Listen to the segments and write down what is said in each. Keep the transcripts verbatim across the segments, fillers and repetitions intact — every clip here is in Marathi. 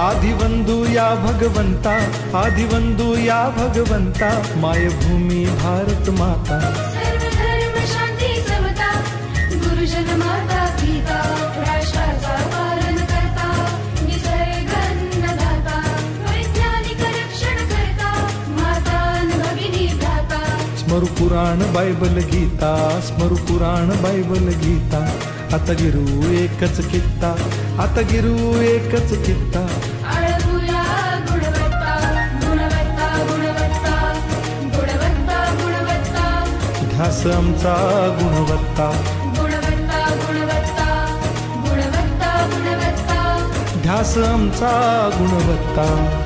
आदिवंदू या भगवंता, आदिवंदू या भगवंता, मायभूमी भारत माता। सर्व धर्म शांती समता, गुरुजन माता पिता, राष्ट्राचा पालन करता, निसर्ग अन्नदाता, वैज्ञानिक रक्षण करता, माता भगिनी भ्राता। स्मरु पुराण बायबल गीता, स्मरु पुराण बायबल गीता, आता गिरू एकच कित्ता, आता गिरू एकच कित्ता। आळवूया गुणवत्ता, गुणवत्ता, गुणवत्ता, गुणवत्ता, गुणवत्ता, ध्यास आमचा गुणवत्ता, गुणवत्ता, गुणवत्ता, गुणवत्ता, गुणवत्ता, ध्यास आमचा गुणवत्ता।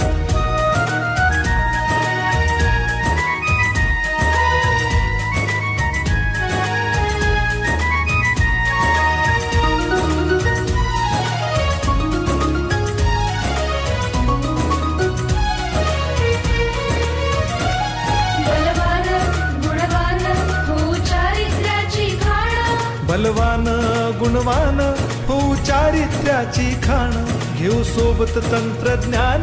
बलवान गुणवान हो चारित्र्याची खाण, घेऊ सोबत तंत्रज्ञान,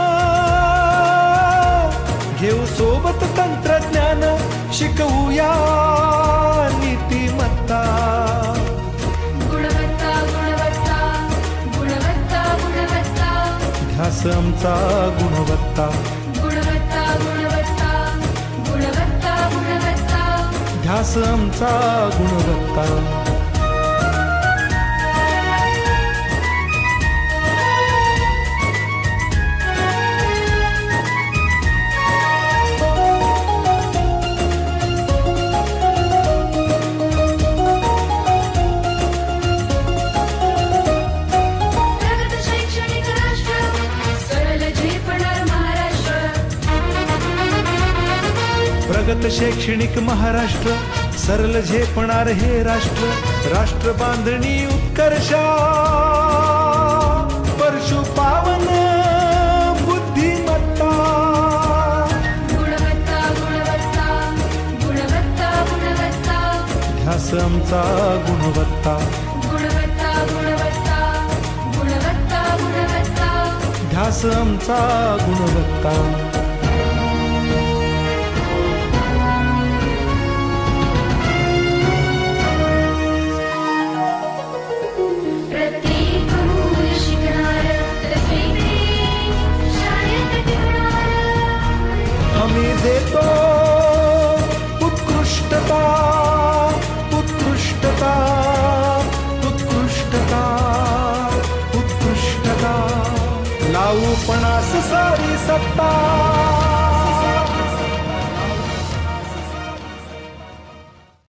घेऊ सोबत तंत्रज्ञान, शिकवूया नीतिमत्ता। गुणवत्ता, गुणवत्ता, गुणवत्ता, गुणवत्ता, ध्यास आमचा गुणवत्ता, गुणवत्ता, गुणवत्ता, गुणवत्ता, गुणवत्ता, ध्यास आमचा गुणवत्ता। प्रगत शैक्षणिक महाराष्ट्र, सरल झेपणार हे राष्ट्र, राष्ट्र बांधणी उत्कर्षा, परशु पावन बुद्धिमत्ता। गुणवत्ता, गुणवत्ता, गुणवत्ता, गुणवत्ता, ध्यास आमचा गुणवत्ता, गुणवत्ता, गुणवत्ता, गुणवत्ता, गुणवत्ता, ध्यास आमचा गुणवत्ता। हमें देतो उत्कृष्टता, उत्कृष्टता, उत्कृष्टता, उत्कृष्टता, लावू पणास सारी सत्ता।